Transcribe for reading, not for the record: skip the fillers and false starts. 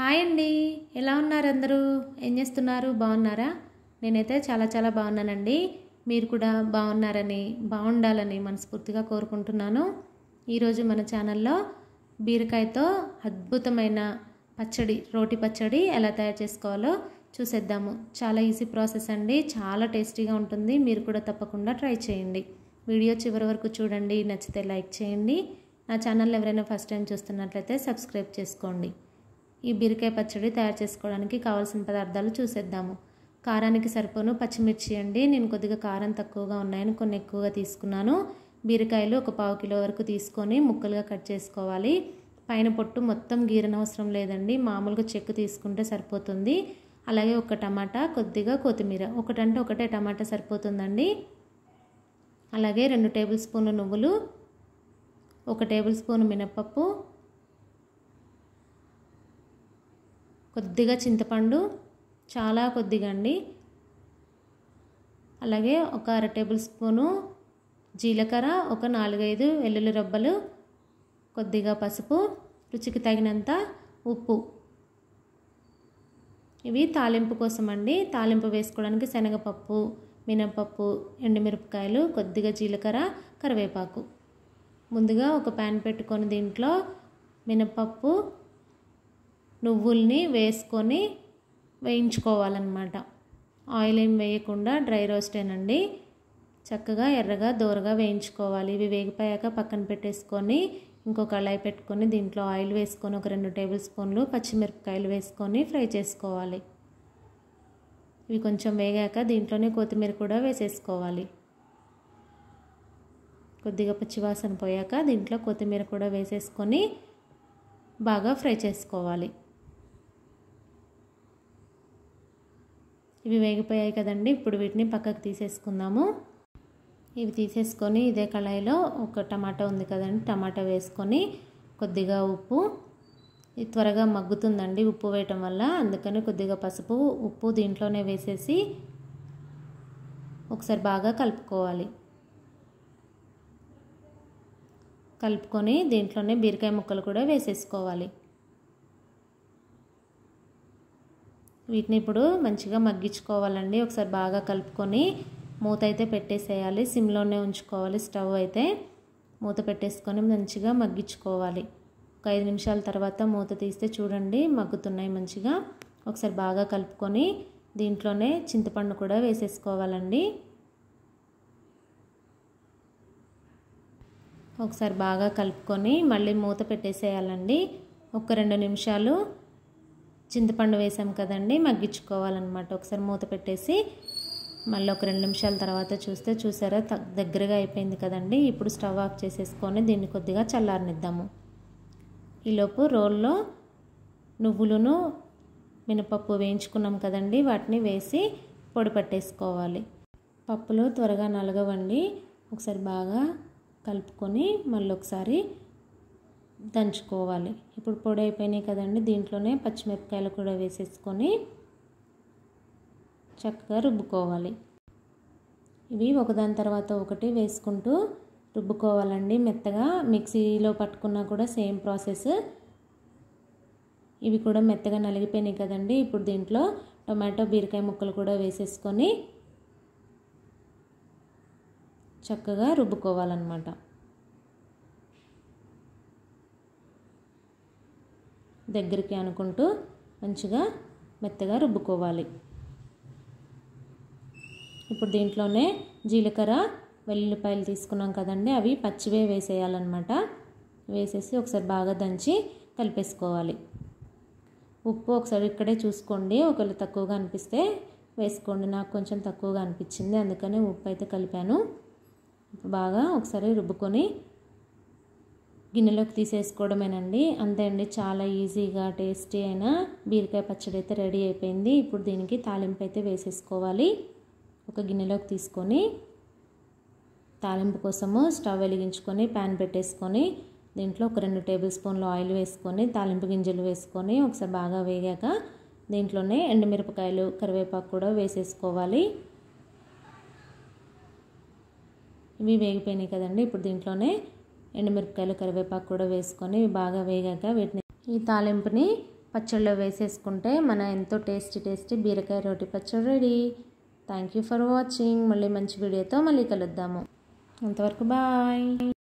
Hi అండి, ఎలా ఉన్నారు అందరూ? ఏం చేస్తున్నారు? బాగున్నారా? నేనైతే చాలా బాగున్నానండి. మీరు కూడా బాగున్నారని, బాగుండాలని మనస్ఫూర్తిగా కోరుకుంటున్నాను. ఈరోజు మన ఛానల్లో బీరకాయతో అద్భుతమైన పచ్చడి, రోటి పచ్చడి ఎలా తయారు చేసుకోవాలో చూసేద్దాము. చాలా ఈజీ ప్రాసెస్ అండి, చాలా టేస్టీగా ఉంటుంది. మీరు కూడా తప్పకుండా ట్రై చేయండి. వీడియో చివరి వరకు చూడండి. నచ్చితే లైక్ చేయండి. నా ఛానల్ ఎవరైనా ఫస్ట్ టైం చూస్తున్నట్లయితే సబ్స్క్రైబ్ చేసుకోండి. ఈ బీరకాయ పచ్చడి తయారు చేసుకోవడానికి కావాల్సిన పదార్థాలు చూసేద్దాము. కారానికి సరిపోను పచ్చిమిర్చి అండి. నేను కొద్దిగా కారం తక్కువగా ఉన్నాయని కొన్ని ఎక్కువగా తీసుకున్నాను. బీరకాయలు ఒక 1/4 కిలో వరకు తీసుకొని ముక్కలుగా కట్ చేసుకోవాలి. పైన పొట్టు మొత్తం గీరనవసరం లేదండి, మామూలుగా చెక్కు తీసుకుంటే సరిపోతుంది. అలాగే ఒక టమాటా, కొద్దిగా కొత్తిమీర, ఒకటే టమాటా సరిపోతుందండి. అలాగే 2 టేబుల్ స్పూన్ల నువ్వులు, 1 టేబుల్ స్పూన్ మినపప్పు, కొద్దిగా చింతపండు, చాలా కొద్దిగా అండి. అలాగే ఒక 1/2 టేబుల్ స్పూను జీలకర్ర, ఒక 4-5 వెల్లుల్లి రబ్బలు, కొద్దిగా పసుపు, రుచికి తగినంత ఉప్పు. ఇవి తాలింపు కోసం అండి. తాలింపు వేసుకోవడానికి శనగపప్పు, మినపప్పు, ఎండుమిరపకాయలు, కొద్దిగా జీలకర్ర, కరివేపాకు. ముందుగా ఒక ప్యాన్ పెట్టుకొని దీంట్లో మినపప్పు, నువ్వుల్ని వేసుకొని వేయించుకోవాలన్నమాట. ఆయిల్ ఏం వేయకుండా డ్రై రోస్టేనండి. చక్కగా ఎర్రగా దోరగా వేయించుకోవాలి. ఇవి వేగిపోయాక పక్కన పెట్టేసుకొని ఇంకో కళాయి పెట్టుకొని దీంట్లో ఆయిల్ వేసుకొని ఒక 2 టేబుల్ స్పూన్లు పచ్చిమిరపకాయలు వేసుకొని ఫ్రై చేసుకోవాలి. ఇవి కొంచెం వేగాక దీంట్లోనే కొత్తిమీర కూడా వేసేసుకోవాలి. కొద్దిగా పచ్చివాసన పోయాక దీంట్లో కొత్తిమీర కూడా వేసేసుకొని బాగా ఫ్రై చేసుకోవాలి. ఇవి వేగిపోయాయి కదండి, ఇప్పుడు వీటిని పక్కకు తీసేసుకుందాము. ఇవి తీసేసుకొని ఇదే కళాయిలో ఒక టమాటా ఉంది కదండి, టమాటా వేసుకొని కొద్దిగా ఉప్పు, ఇది త్వరగా మగ్గుతుందండి ఉప్పు వేయటం వల్ల, అందుకని కొద్దిగా పసుపు, ఉప్పు దీంట్లోనే వేసేసి ఒకసారి బాగా కలుపుకోవాలి. కలుపుకొని దీంట్లోనే బీరకాయ ముక్కలు కూడా వేసేసుకోవాలి. వీటిని ఇప్పుడు మంచిగా మగ్గించుకోవాలండి. ఒకసారి బాగా కలుపుకొని మూత అయితే పెట్టేసేయాలి. సిమ్లోనే ఉంచుకోవాలి. స్టవ్ అయితే మూత పెట్టేసుకొని మంచిగా మగ్గించుకోవాలి. ఒక 5 నిమిషాల తర్వాత మూత తీస్తే చూడండి మగ్గుతున్నాయి మంచిగా. ఒకసారి బాగా కలుపుకొని దీంట్లోనే చింతపండు కూడా వేసేసుకోవాలండి. ఒకసారి బాగా కలుపుకొని మళ్ళీ మూత పెట్టేసేయాలండి. ఒక 2 నిమిషాలు చింతపండు వేసాం కదండి, మగ్గించుకోవాలన్నమాట. ఒకసారి మూత పెట్టేసి మళ్ళీ ఒక 2 నిమిషాల తర్వాత చూసారా దగ్గరగా అయిపోయింది కదండి. ఇప్పుడు స్టవ్ ఆఫ్ చేసేసుకొని దీన్ని కొద్దిగా చల్లారనిద్దాము. ఈలోపు రోల్లో నువ్వులను మినపప్పు వేయించుకున్నాం కదండి, వాటిని వేసి పొడి పట్టేసుకోవాలి. పప్పులు త్వరగా నలగవండి. ఒకసారి బాగా కలుపుకొని మళ్ళీ ఒకసారి దంచుకోవాలి. ఇప్పుడు పొడి అయిపోయినాయి కదండి, దీంట్లోనే పచ్చిమిరపకాయలు కూడా వేసేసుకొని చక్కగా రుబ్బుకోవాలి. ఇవి ఒకదాని తర్వాత ఒకటి వేసుకుంటూ రుబ్బుకోవాలండి మెత్తగా. మిక్సీలో పట్టుకున్నా కూడా సేమ్ ప్రాసెస్. ఇవి కూడా మెత్తగా నలిగిపోయినాయి కదండి. ఇప్పుడు దీంట్లో టొమాటో, బీరకాయ ముక్కలు కూడా వేసేసుకొని చక్కగా రుబ్బుకోవాలన్నమాట. దగ్గరికి అనుకుంటూ మంచిగా మెత్తగా రుబ్బుకోవాలి. ఇప్పుడు దీంట్లోనే జీలకర్ర, వెల్లుల్లిపాయలు తీసుకున్నాం కదండి, అవి పచ్చివే వేసేయాలన్నమాట. వేసేసి ఒకసారి బాగా దంచి కలిపేసుకోవాలి. ఉప్పు ఒకసారి ఇక్కడే చూసుకోండి, ఒకవేళ తక్కువగా అనిపిస్తే వేసుకోండి. నాకు కొంచెం తక్కువగా అనిపించింది, అందుకని ఉప్పు అయితే కలిపాను. బాగా ఒకసారి రుబ్బుకొని గిన్నెలోకి తీసేసుకోవడమేనండి. అంతే అండి, చాలా ఈజీగా టేస్టీ అయిన బీరకాయ పచ్చడి అయితే రెడీ అయిపోయింది. ఇప్పుడు దీనికి తాలింపు అయితే వేసేసుకోవాలి. ఒక గిన్నెలోకి తీసుకొని తాలింపు కోసము స్టవ్ వెలిగించుకొని ప్యాన్ పెట్టేసుకొని దీంట్లో ఒక 2 టేబుల్ స్పూన్లు ఆయిల్ వేసుకొని తాలింపు గింజలు వేసుకొని ఒకసారి బాగా వేగాక దీంట్లోనే ఎండుమిరపకాయలు, కరివేపాకు కూడా వేసేసుకోవాలి. ఇవి వేగిపోయినాయి కదండి, ఇప్పుడు దీంట్లోనే ఎండుమిరపకాయలు, కరివేపాకు కూడా వేసుకొని బాగా వేగాక వీటిని ఈ తాలింపుని పచ్చళ్ళలో వేసేసుకుంటే మన ఎంతో టేస్టీ బీరకాయ రోటి పచ్చడి ready. Thank you for watching. మళ్ళీ మంచి వీడియోతో మళ్ళీ కలుద్దాము. అంతవరకు బాయ్.